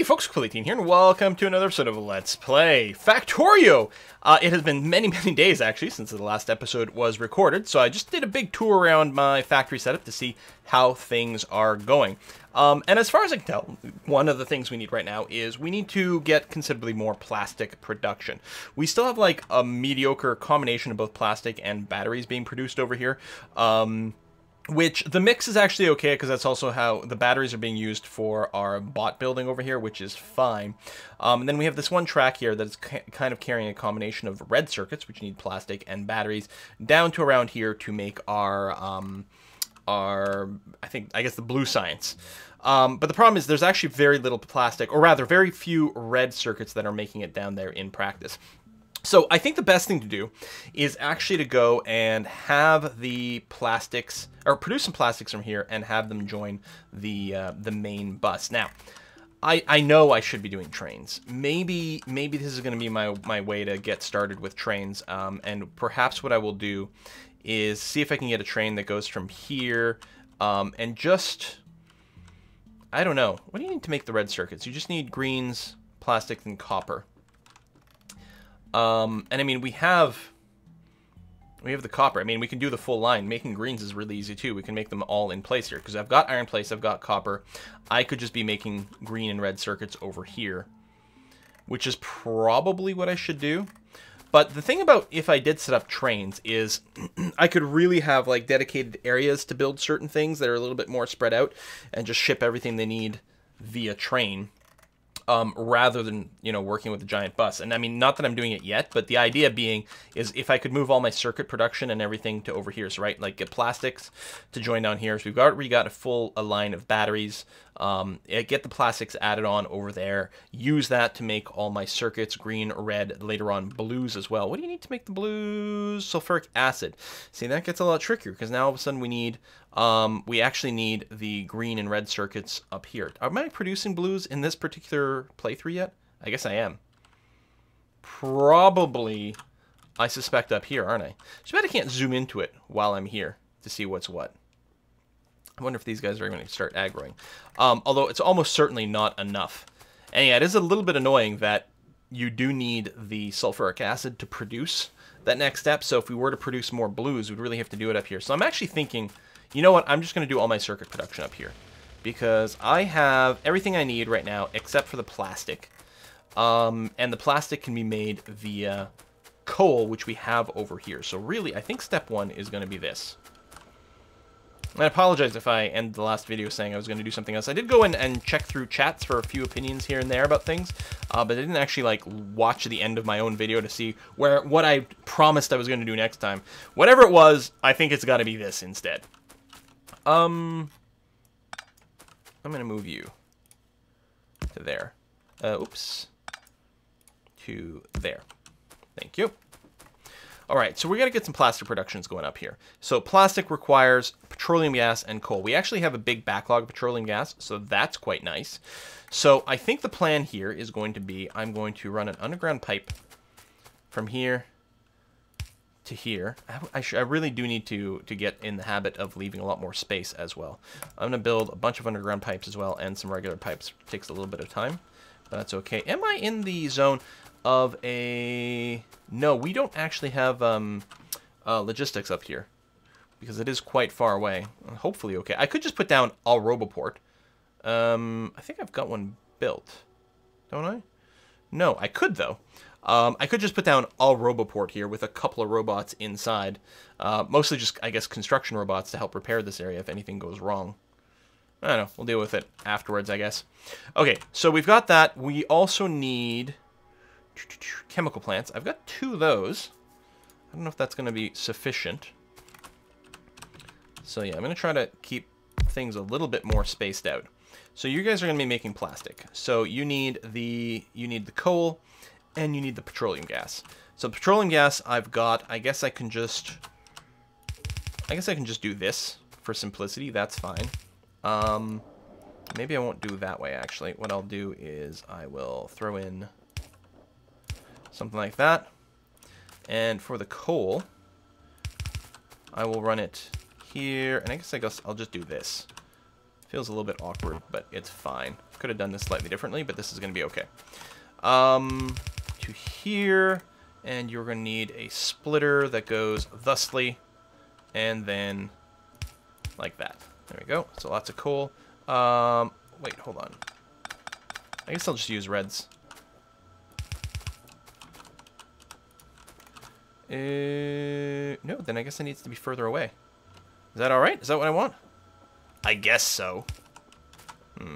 folks, Quill18 here, and welcome to another episode of Let's Play Factorio! It has been many days, actually, since the last episode was recorded, so I just did a big tour around my factory setup to see how things are going. And as far as I can tell, one of the things we need right now is we need to get considerably more plastic production. We still have, like, a mediocre combination of both plastic and batteries being produced over here. Which, the mix is actually okay, because that's also how the batteries are being used for our bot building over here, which is fine. And then we have this one track here that's kind of carrying a combination of red circuits, which need plastic, and batteries, down to around here to make our I guess the blue science. But the problem is there's actually very little plastic, or rather, very few red circuits that are making it down there in practice. So I think the best thing to do is actually to go and have the plastics, or produce some plastics from here and have them join the main bus. Now, I know I should be doing trains. Maybe this is going to be my way to get started with trains. And perhaps what I will do is see if I can get a train that goes from here and just, I don't know. What do you need to make the red circuits? You just need greens, plastic, and copper. And I mean, we have the copper. I mean, we can do the full line. Making greens is really easy too. We can make them all in place here, because I've got iron place, I've got copper. I could just be making green and red circuits over here, which is probably what I should do. But the thing about if I did set up trains is I could really have like dedicated areas to build certain things that are a little bit more spread out and just ship everything they need via train. Rather than, you know, working with a giant bus. And I mean, not that I'm doing it yet, but the idea being is if I could move all my circuit production and everything to over here, so right, like get plastics to join down here. So we've already got a line of batteries. Get the plastics added on over there. Use that to make all my circuits green, red, later on blues as well. What do you need to make the blues? Sulfuric acid. See, that gets a lot trickier because now all of a sudden we need, we actually need the green and red circuits up here. Am I producing blues in this particular playthrough yet? I guess I am. Probably, I suspect up here, aren't I? So I can't zoom into it while I'm here to see what's what. I wonder if these guys are going to start aggroing. Although it's almost certainly not enough. And yeah, it is a little bit annoying that you do need the sulfuric acid to produce that next step. So if we were to produce more blues, we'd really have to do it up here. So I'm actually thinking, you know what, I'm just going to do all my circuit production up here. Because I have everything I need right now except for the plastic. And the plastic can be made via coal, which we have over here. So really, I think step one is going to be this. I apologize if I end the last video saying I was going to do something else. I did go in and check through chats for a few opinions here and there about things, but I didn't actually like watch the end of my own video to see what I promised I was going to do next time. Whatever it was, I think it's got to be this instead. I'm going to move you to there. Oops. To there. Thank you. All right, so we got to get some plastic productions going up here. So plastic requires petroleum gas and coal. We actually have a big backlog of petroleum gas, so that's quite nice. So I think the plan here is going to be I'm going to run an underground pipe from here to here. I really do need to get in the habit of leaving a lot more space as well. I'm going to build a bunch of underground pipes as well and some regular pipes. It takes a little bit of time, but that's okay. Am I in the zone of a... No, we don't actually have logistics up here because it is quite far away. Hopefully okay. I could just put down all Roboport. I think I've got one built, don't I? No, I could though. I could just put down all Roboport here with a couple of robots inside. Mostly just, I guess, construction robots to help repair this area if anything goes wrong. I don't know. We'll deal with it afterwards, I guess. Okay, so we've got that. We also need chemical plants. I've got 2 of those. I don't know if that's going to be sufficient. So yeah, I'm going to try to keep things a little bit more spaced out. So you guys are going to be making plastic. So you need the coal and you need the petroleum gas. So petroleum gas I've got. I guess I can just do this for simplicity. That's fine. Maybe I won't do it that way actually. What I'll do is I will throw in something like that. And for the coal, I will run it here. And I guess I'll just do this. Feels a little bit awkward, but it's fine. Could have done this slightly differently, but this is going to be okay. To here, and you're going to need a splitter that goes thusly, and then like that. There we go. So lots of coal. Wait, hold on. I guess I'll just use reds. No, then I guess it needs to be further away. Is that alright? Is that what I want? I guess so. So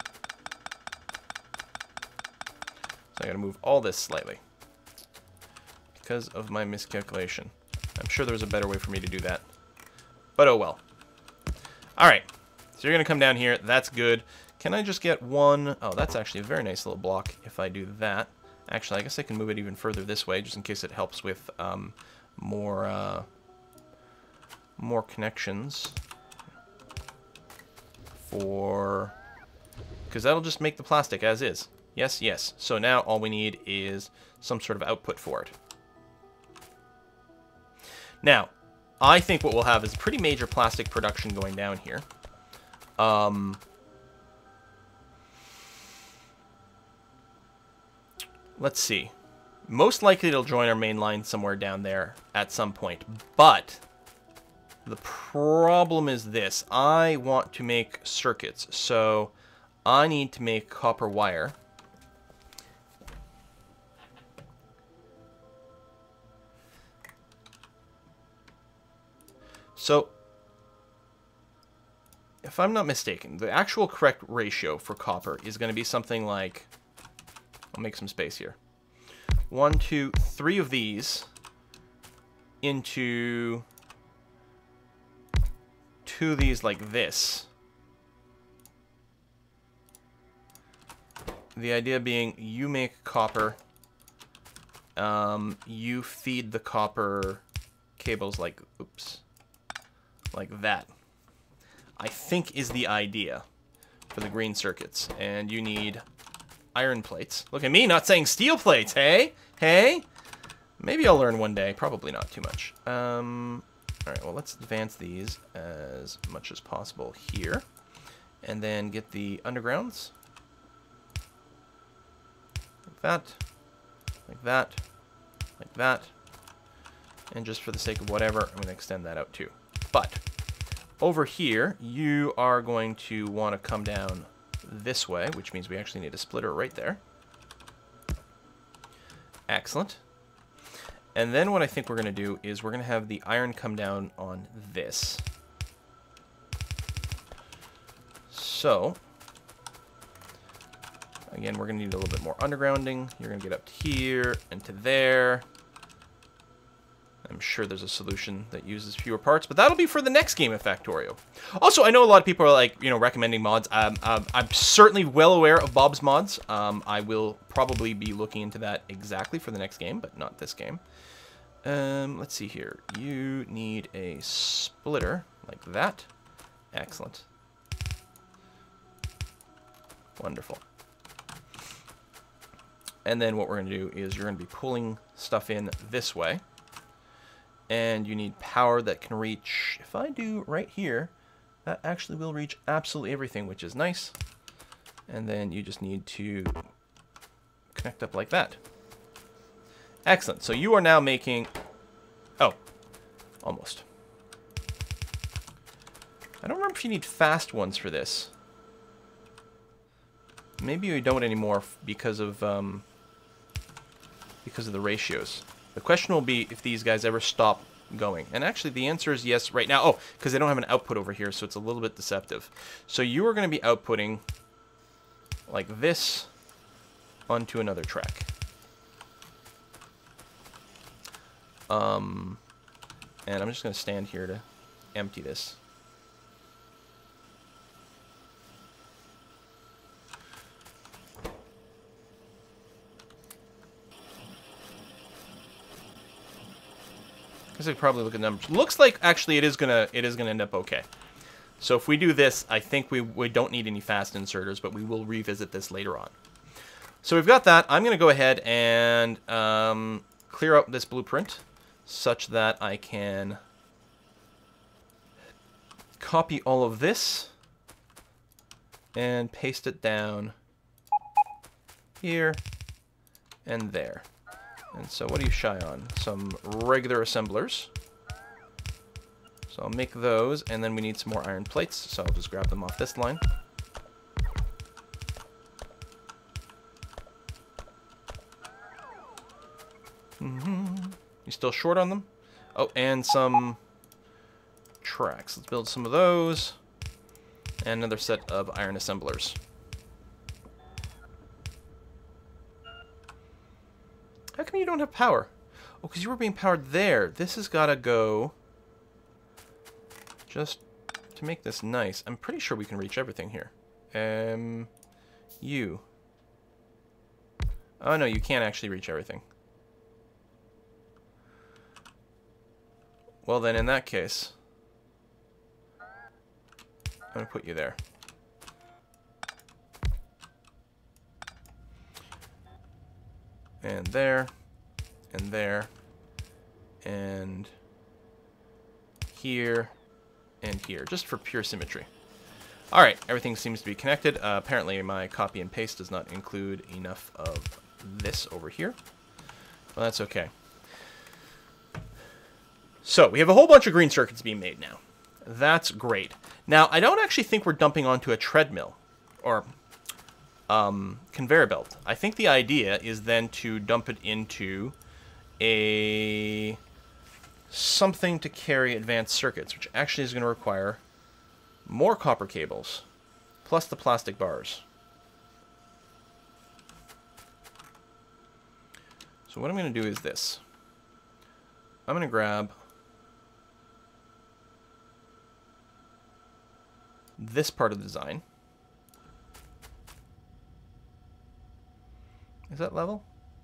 I gotta move all this slightly. Because of my miscalculation. I'm sure there was a better way for me to do that. But oh well. Alright. So you're gonna come down here. That's good. Can I just get one? Oh, that's actually a very nice little block if I do that. Actually, I guess I can move it even further this way, just in case it helps with more connections. Because that'll just make the plastic as is. Yes, yes. So now all we need is some sort of output for it. Now, I think what we'll have is pretty major plastic production going down here. Let's see. Most likely it'll join our main line somewhere down there at some point. But the problem is this. I want to make circuits. So I need to make copper wire. So if I'm not mistaken, the actual correct ratio for copper is going to be something like... I'll make some space here. 1, 2, 3 of these into 2 of these like this. The idea being you make copper, you feed the copper cables like, oops, like that. I think is the idea for the green circuits. And you need iron plates. Look at me not saying steel plates, hey? Hey? Maybe I'll learn one day. Probably not too much. Alright, well, let's advance these as much as possible here. And then get the undergrounds. Like that. Like that. Like that. And just for the sake of whatever, I'm going to extend that out too. But over here, you are going to want to come down this way, which means we actually need a splitter right there. Excellent. And then what I think we're going to do is we're going to have the iron come down on this. So, again, we're going to need a little bit more undergrounding. You're going to get up to here and to there. I'm sure there's a solution that uses fewer parts, but that'll be for the next game of Factorio. Also, I know a lot of people are like, you know, recommending mods. I'm certainly well aware of Bob's mods. I will probably be looking into that exactly for the next game, but not this game. Let's see here. You need a splitter like that. Excellent. Wonderful. And then what we're going to do is you're going to be pulling stuff in this way. And you need power that can reach, if I do right here, that actually will reach absolutely everything, which is nice. And then you just need to connect up like that. Excellent. So you are now making... Oh, almost. I don't remember if you need fast ones for this. Maybe you don't anymore because of the ratios. The question will be if these guys ever stop going. And actually the answer is yes right now. Oh, because they don't have an output over here, so it's a little bit deceptive. So you are going to be outputting like this onto another track. And I'm just going to stand here to empty this. I could probably look at numbers. Looks like actually it is gonna end up okay. So if we do this, I think we don't need any fast inserters, but we will revisit this later on. So we've got that. I'm gonna go ahead and clear up this blueprint such that I can copy all of this and paste it down here and there. And so what are you shy on? Some regular assemblers. So I'll make those, and then we need some more iron plates, so I'll just grab them off this line. You still short on them? Oh, and some tracks. Let's build some of those. And another set of iron assemblers. How come you don't have power? Oh, because you were being powered there. This has got to go... Just to make this nice. I'm pretty sure we can reach everything here. You. Oh, no, you can't actually reach everything. Well, then, in that case, I'm going to put you there. And there. And there. And here. And here, just for pure symmetry. Alright, everything seems to be connected. Apparently my copy and paste does not include enough of this over here. Well, that's okay. So, we have a whole bunch of green circuits being made now. That's great. Now, I don't actually think we're dumping onto a treadmill, or conveyor belt. I think the idea is then to dump it into a... something to carry advanced circuits, which actually is going to require more copper cables, plus the plastic bars. So what I'm going to do is this. I'm going to grab this part of the design. Is that level?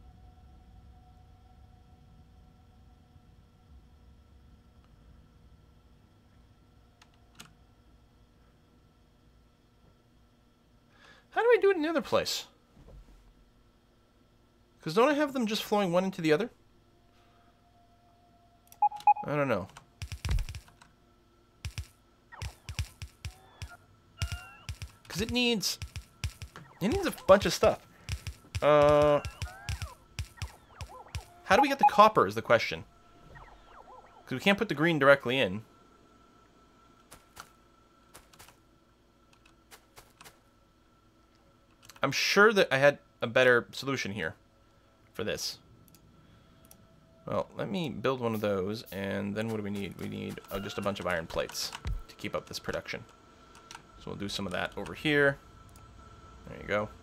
How do I do it in the other place? Because don't I have them just flowing one into the other? I don't know. Because it needs a bunch of stuff. How do we get the copper is the question. Because we can't put the green directly in. I'm sure that I had a better solution here for this. Well, let me build one of those, and then what do we need? We need just a bunch of iron plates to keep up this production. So we'll do some of that over here. There you go.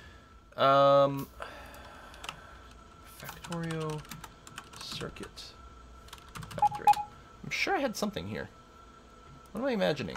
Factorio circuit factory. I'm sure I had something here. What am I imagining?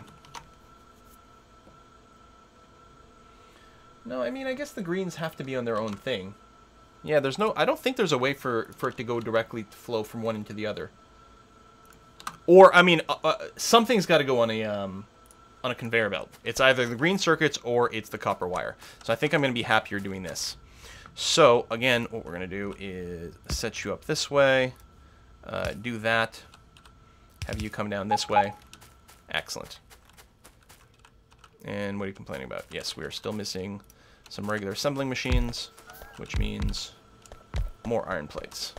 No, I mean, I guess the greens have to be on their own thing. Yeah, there's no... I don't think there's a way for it to go directly to flow from one into the other. Or, I mean, something's got to go on a conveyor belt. It's either the green circuits or it's the copper wire. So I think I'm going to be happier doing this. So, again, what we're going to do is set you up this way. Do that. Have you come down this way. Excellent. And what are you complaining about? Yes, we are still missing some regular assembling machines, which means more iron plates.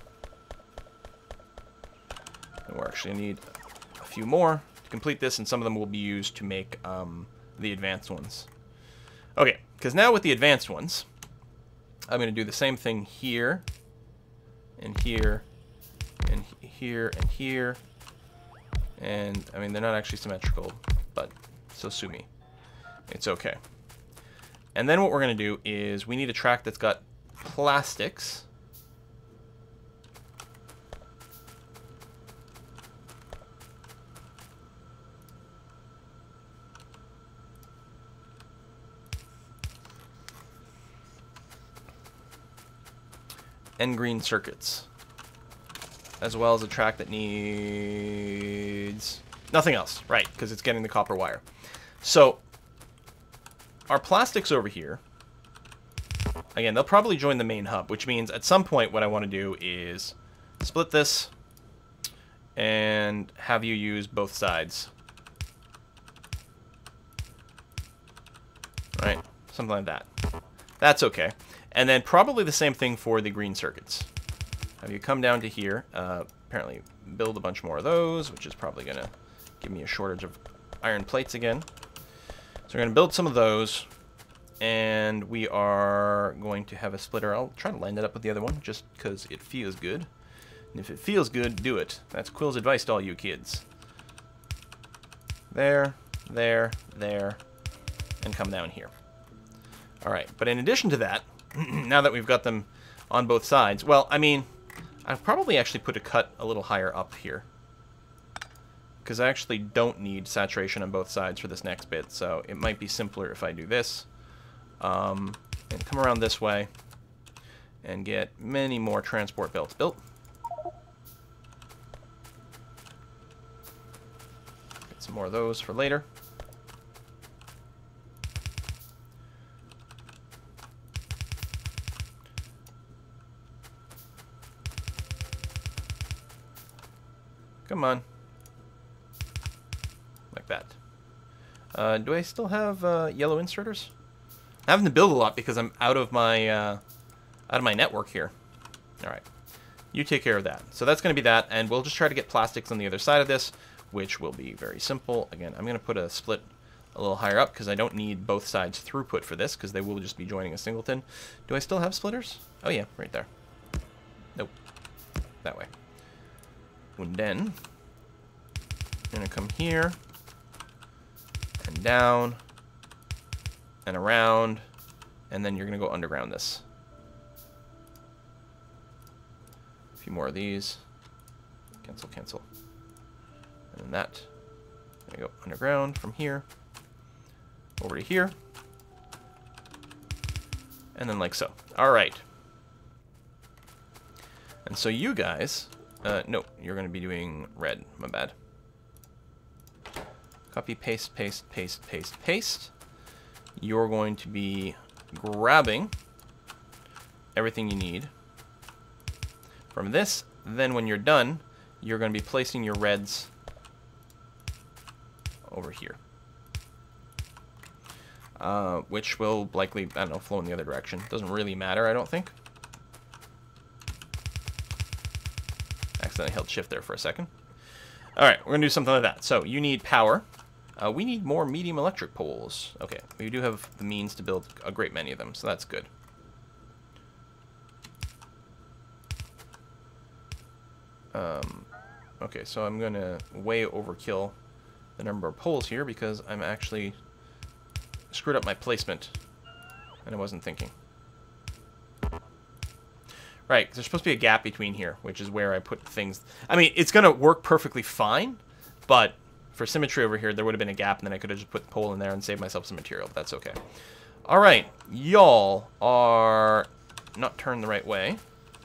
And we're actually going to need a few more to complete this, and some of them will be used to make the advanced ones. Okay, because now with the advanced ones, I'm going to do the same thing here, and here, and here, and here. And, I mean, they're not actually symmetrical, but so sue me. It's okay. And then what we're going to do is we need a track that's got plastics. And green circuits. As well as a track that needs nothing else, right, because it's getting the copper wire. So our plastics over here, again, they'll probably join the main hub, which means at some point what I want to do is split this and have you use both sides. Right? Something like that. That's okay. And then probably the same thing for the green circuits. Have you come down to here, apparently build a bunch more of those, which is probably going to give me a shortage of iron plates again. So we're going to build some of those, and we are going to have a splitter. I'll try to line it up with the other one, just because it feels good. And if it feels good, do it. That's Quill's advice to all you kids. There, there, there, and come down here. Alright, but in addition to that, now that we've got them on both sides, well, I mean, I've probably actually put a cut a little higher up here. Because I actually don't need saturation on both sides for this next bit, so it might be simpler if I do this. And come around this way and get many more transport belts built. Get some more of those for later. Come on. Like that. Do I still have yellow inserters? I'm having to build a lot because I'm out of my network here. All right. You take care of that. So that's going to be that, and we'll just try to get plastics on the other side of this, which will be very simple. Again, I'm going to put a split a little higher up because I don't need both sides throughput for this because they will just be joining a singleton. Do I still have splitters? Oh yeah, right there. Nope. That way. And then I'm going to come here and down and around, and then you're going to go underground this. A few more of these. Cancel, cancel. And then that. I'm going to go underground from here over to here. And then like so. All right. And so you guys... no, you're going to be doing red. My bad. Copy, paste, paste, paste, paste, paste. You're going to be grabbing everything you need from this. Then when you're done, you're going to be placing your reds over here. Which will likely, I don't know, flow in the other direction. Doesn't really matter, I don't think. Accidentally held shift there for a second. Alright, we're going to do something like that. So, you need power. We need more medium electric poles. Okay, we do have the means to build a great many of them, so that's good. Okay, so I'm going to way overkill the number of poles here because I'm actually screwed up my placement and I wasn't thinking. Right, there's supposed to be a gap between here, which is where I put things. I mean, it's going to work perfectly fine, but for symmetry over here, there would have been a gap, and then I could have just put the pole in there and saved myself some material, but that's okay. All right, y'all are not turned the right way.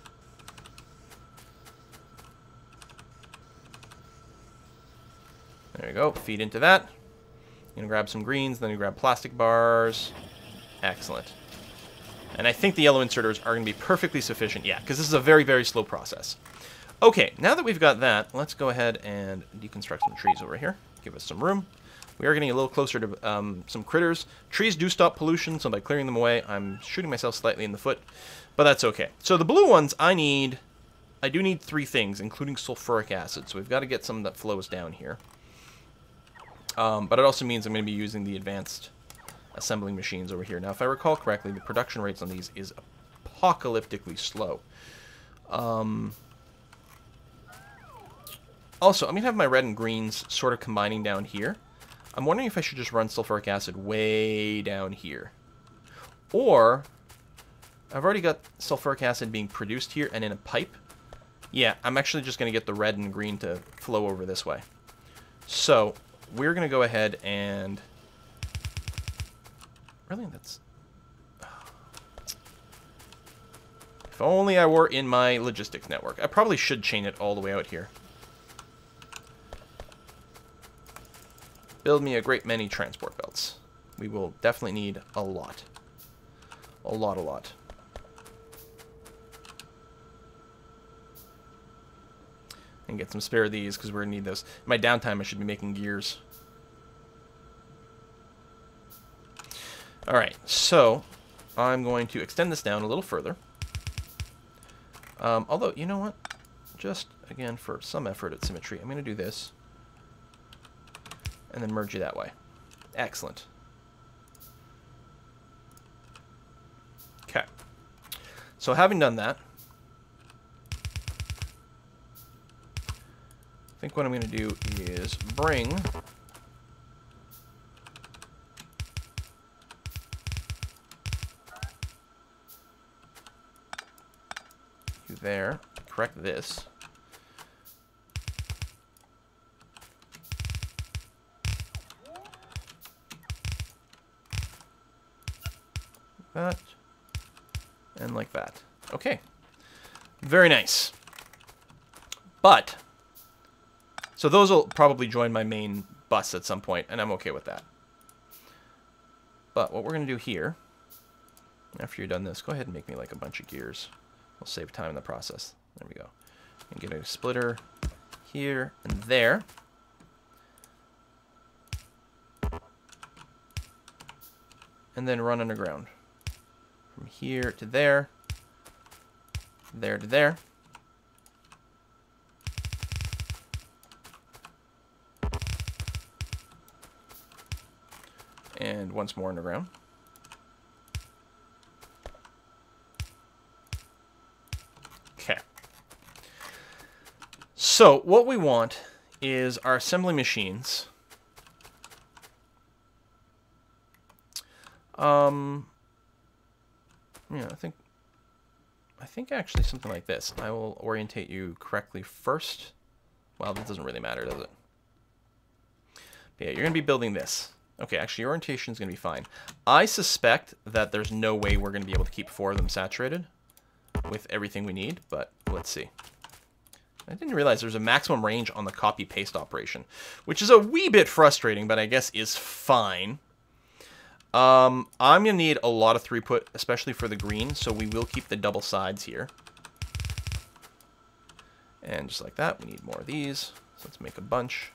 There you go, feed into that. You're going to grab some greens, then you grab plastic bars. Excellent. And I think the yellow inserters are going to be perfectly sufficient. Yeah, because this is a very, very slow process. Okay, now that we've got that, let's go ahead and deconstruct some trees over here. Give us some room. We are getting a little closer to some critters. Trees do stop pollution, so by clearing them away, I'm shooting myself slightly in the foot. But that's okay. So the blue ones, I do need 3 things, including sulfuric acid. So we've got to get some that flows down here. But it also means I'm going to be using the advanced assembling machines over here. Now, if I recall correctly, the production rates on these is apocalyptically slow. Also, I'm going to have my red and greens sort of combining down here. I'm wondering if I should just run sulfuric acid way down here. Or, I've already got sulfuric acid being produced here and in a pipe. Yeah, I'm actually just going to get the red and green to flow over this way. So, we're going to go ahead and... Really? That's... If only I were in my logistics network. I probably should chain it all the way out here. Build me a great many transport belts. We will definitely need a lot. A lot. And get some spare of these, because we're going to need those. In my downtime, I should be making gears. All right, so I'm going to extend this down a little further. Although, you know what? Just, again, for some effort at symmetry, I'm going to do this. And then merge you that way. Excellent. Okay. So having done that, I think what I'm going to do is bring you there, correct this. That, and like that. Okay. Very nice. But, so those will probably join my main bus at some point, and I'm okay with that. But what we're going to do here, after you're done this, go ahead and make me like a bunch of gears. We'll save time in the process. There we go. And get a splitter here and there. And then run underground. From here to there. There to there. And once more underground. Okay. So what we want is our assembly machines. Yeah, I think actually something like this. I will orientate you correctly first. Well, that doesn't really matter, does it? But yeah, you're going to be building this. Okay, actually, your orientation is going to be fine. I suspect that there's no way we're going to be able to keep 4 of them saturated with everything we need, but let's see. I didn't realize there's a maximum range on the copy-paste operation, which is a wee bit frustrating, but I guess is fine. I'm going to need a lot of throughput, especially for the green, so we will keep the double sides here. And just like that, we need more of these. So let's make a bunch.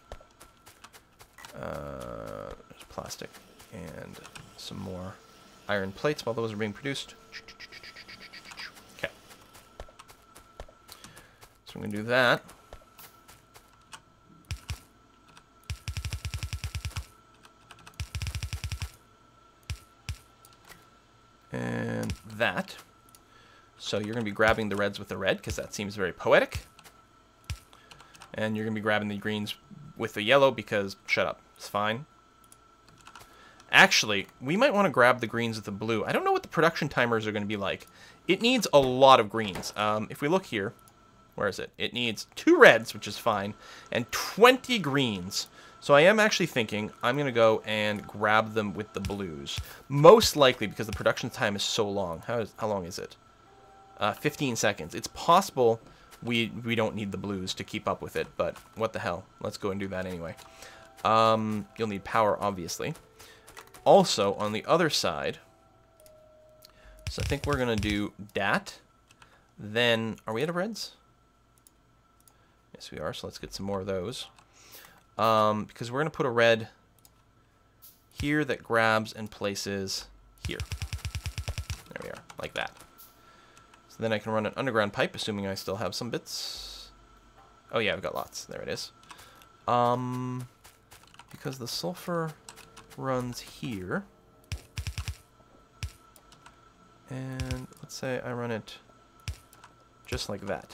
There's plastic and some more iron plates while those are being produced. Okay. So I'm going to do that. And that. So you're going to be grabbing the reds with the red, because that seems very poetic. And you're going to be grabbing the greens with the yellow, because, shut up, it's fine. Actually, we might want to grab the greens with the blue. I don't know what the production timers are going to be like. It needs a lot of greens. If we look here, where is it? It needs 2 reds, which is fine, and 20 greens. So I am actually thinking I'm going to go and grab them with the blues. Most likely because the production time is so long. How long is it? 15 seconds. It's possible we don't need the blues to keep up with it, but what the hell. Let's go and do that anyway. You'll need power, obviously. Also, on the other side, so I think we're going to do that. Then, are we out of reds? Yes, we are, so let's get some more of those. Because we're going to put a red here that grabs and places here. There we are, like that. So then I can run an underground pipe, assuming I still have some bits. Oh yeah, I've got lots. There it is. Because the sulfur runs here. And let's say I run it just like that.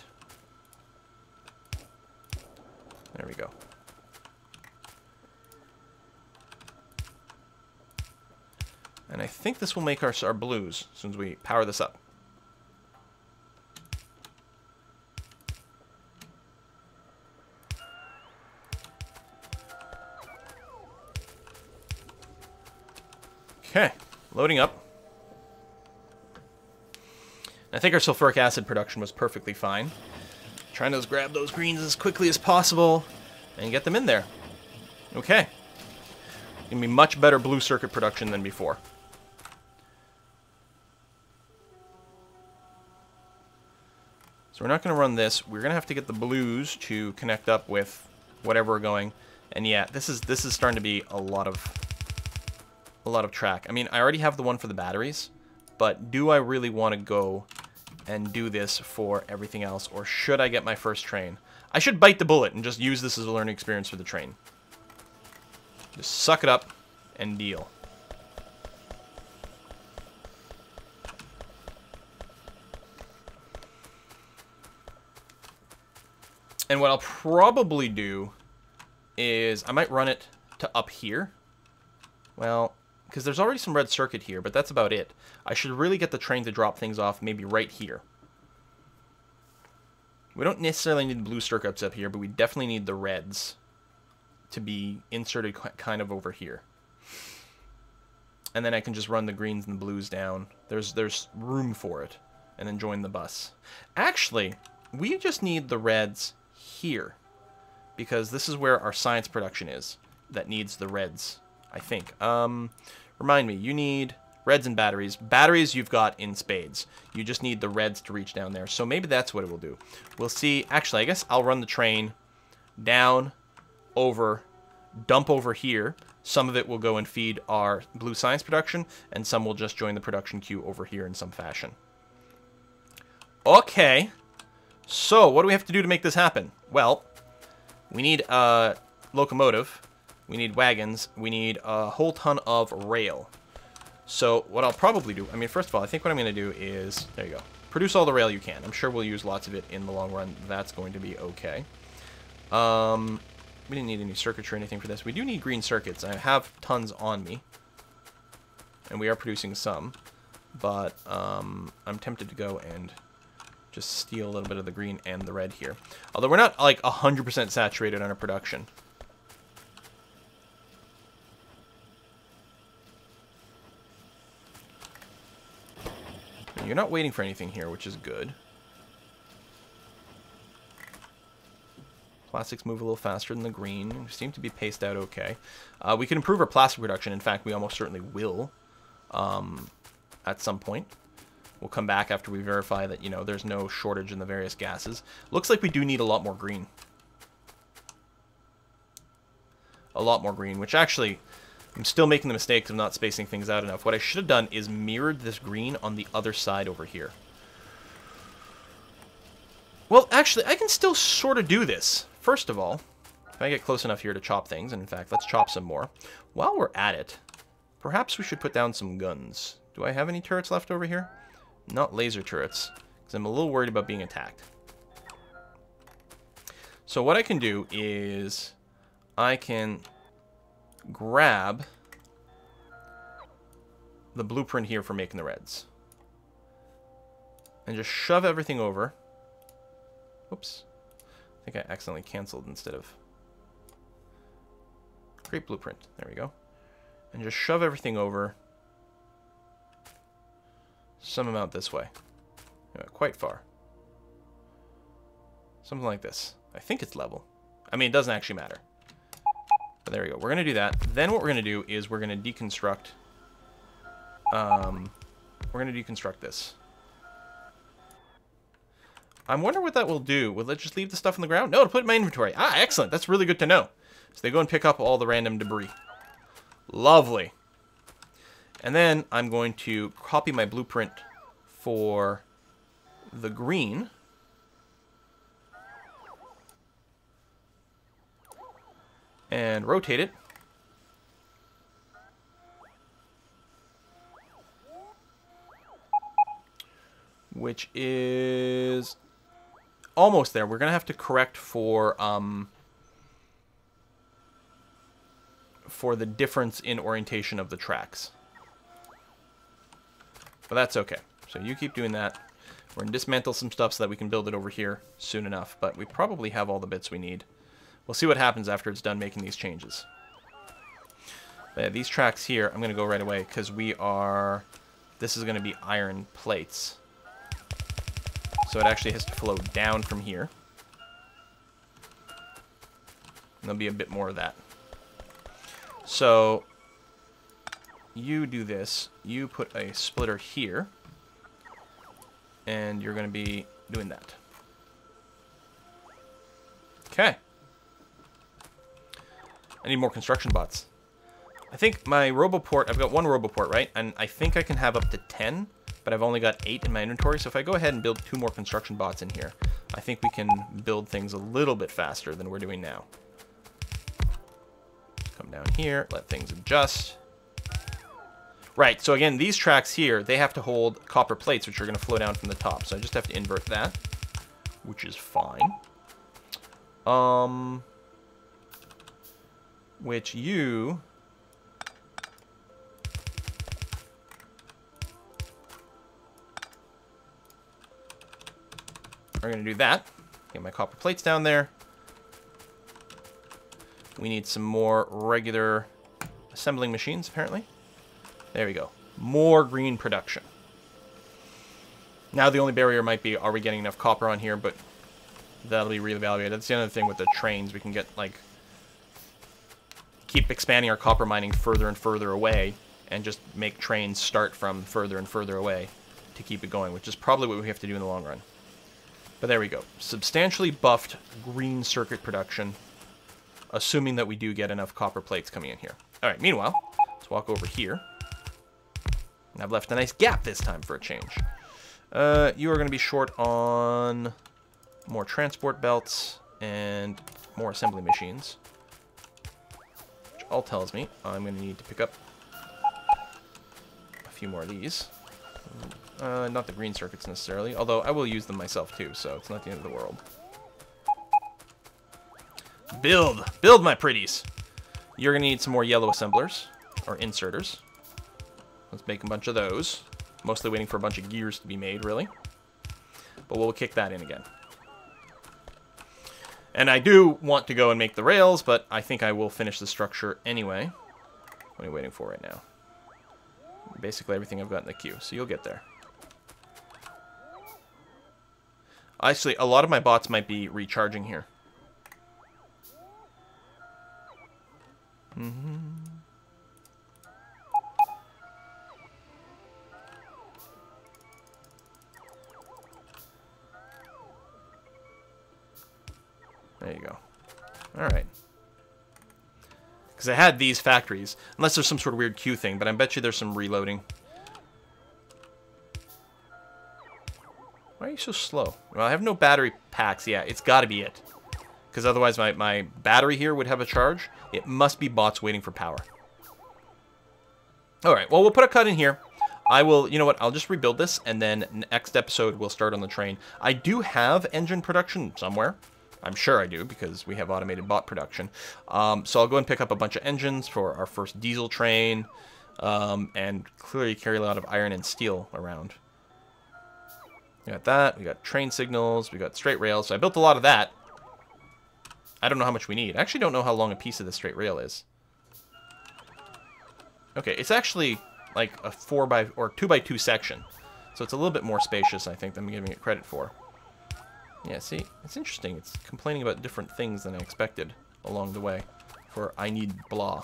There we go. And I think this will make our blues as soon as we power this up. Okay, loading up. I think our sulfuric acid production was perfectly fine. Trying to grab those greens as quickly as possible and get them in there. Okay. Gonna be much better blue circuit production than before. So we're not going to run this. We're going to have to get the blues to connect up with whatever we're going. And yeah, this is starting to be a lot of a lot of track. I mean, I already have the one for the batteries, but do I really want to go and do this for everything else, or should I get my first train? I should bite the bullet and just use this as a learning experience for the train. Just suck it up and deal. And what I'll probably do is I might run it to up here. Well, because there's already some red circuit here, but that's about it. I should really get the train to drop things off maybe right here. We don't necessarily need blue circuits up here, but we definitely need the reds to be inserted kind of over here. And then I can just run the greens and the blues down. There's room for it. And then join the bus. Actually, we just need the reds here, because this is where our science production is that needs the reds, I think. Remind me, you need reds and batteries. Batteries you've got in spades. You just need the reds to reach down there. So maybe that's what it will do. We'll see. Actually, I guess I'll run the train down, over, dump over here. Some of it will go and feed our blue science production, and some will just join the production queue over here in some fashion. Okay. So, what do we have to do to make this happen? Well, we need a locomotive, we need wagons, we need a whole ton of rail. So, what I'll probably do, I mean, first of all, I think what I'm going to do is, there you go, produce all the rail you can. I'm sure we'll use lots of it in the long run. That's going to be okay. We didn't need any circuitry or anything for this. We do need green circuits. I have tons on me, and we are producing some, but I'm tempted to go and just steal a little bit of the green and the red here. Although we're not like 100% saturated on our production. You're not waiting for anything here, which is good. Plastics move a little faster than the green. We seem to be paced out okay. We can improve our plastic production. In fact, we almost certainly will at some point. We'll come back after we verify that, you know, there's no shortage in the various gases. Looks like we do need a lot more green. A lot more green, which actually, I'm still making the mistake of not spacing things out enough. What I should have done is mirrored this green on the other side over here. Well, actually, I can still sort of do this. First of all, if I get close enough here to chop things, and in fact, let's chop some more. While we're at it, perhaps we should put down some guns. Do I have any turrets left over here? Not laser turrets, because I'm a little worried about being attacked. So what I can do is I can grab the blueprint here for making the reds. And just shove everything over. Oops. I think I accidentally canceled instead of... Great blueprint. There we go. And just shove everything over some amount this way. Quite far. Something like this. I think it's level. I mean, it doesn't actually matter. But there we go. We're going to do that. Then what we're going to do is we're going to deconstruct... we're going to deconstruct this. I wonder what that will do. Will it just leave the stuff on the ground? No, it'll put it in my inventory. Ah, excellent. That's really good to know. So they go and pick up all the random debris. Lovely. And then I'm going to copy my blueprint for the green. And rotate it. Which is almost there. We're going to have to correct for the difference in orientation of the tracks. But that's okay. So you keep doing that. We're going to dismantle some stuff so that we can build it over here soon enough. But we probably have all the bits we need. We'll see what happens after it's done making these changes. But yeah, these tracks here, I'm going to go right away because we are... This is going to be iron plates. So it actually has to flow down from here. And there'll be a bit more of that. So you do this. You put a splitter here. And you're going to be doing that. Okay. I need more construction bots. I think my Roboport, I've got one Roboport, right? And I think I can have up to 10, but I've only got 8 in my inventory. So if I go ahead and build 2 more construction bots in here, I think we can build things a little bit faster than we're doing now. Come down here, let things adjust. Right, so again, these tracks here, they have to hold copper plates, which are going to flow down from the top. So I just have to invert that, which is fine. Which you... are going to do that. Get my copper plates down there. We need some more regular assembling machines, apparently. There we go. More green production. Now the only barrier might be, are we getting enough copper on here? But that'll be reevaluated. That's the other thing with the trains. We can get, like, keep expanding our copper mining further and further away and just make trains start from further and further away to keep it going, which is probably what we have to do in the long run. But there we go. Substantially buffed green circuit production, assuming that we do get enough copper plates coming in here. All right, meanwhile, let's walk over here. And I've left a nice gap this time for a change. You are going to be short on more transport belts and more assembly machines. Which all tells me I'm going to need to pick up a few more of these. Not the green circuits necessarily, although I will use them myself too, so it's not the end of the world. Build! Build, my pretties! You're going to need some more yellow assemblers, or inserters. Let's make a bunch of those. Mostly waiting for a bunch of gears to be made, really. But we'll kick that in again. And I do want to go and make the rails, but I think I will finish the structure anyway. What are you waiting for right now? Basically everything I've got in the queue, so you'll get there. Actually, a lot of my bots might be recharging here. There you go. Alright. Because I had these factories. Unless there's some sort of weird queue thing, but I bet you there's some reloading. Why are you so slow? Well, I have no battery packs. Yeah, it's got to be it. Because otherwise my battery here would have a charge. It must be bots waiting for power. Alright, well, we'll put a cut in here. I will, you know what, I'll just rebuild this, and then next episode we'll start on the train. I do have engine production somewhere. I'm sure I do, because we have automated bot production. So I'll go and pick up a bunch of engines for our first diesel train, and clearly carry a lot of iron and steel around. We got that, we got train signals, we got straight rails, so I built a lot of that. I don't know how much we need. I actually don't know how long a piece of the straight rail is. Okay, it's actually like a 2x2 section, so it's a little bit more spacious, I think, than I'm giving it credit for. Yeah, see, it's interesting. It's complaining about different things than I expected along the way. For I need blah.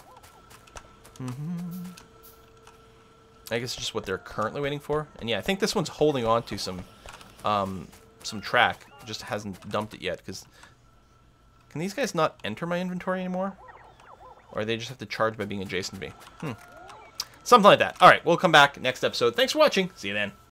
I guess it's just what they're currently waiting for. And yeah, I think this one's holding on to some track. It just hasn't dumped it yet. Because can these guys not enter my inventory anymore? Or they just have to charge by being adjacent to me? Something like that. All right, we'll come back next episode. Thanks for watching. See you then.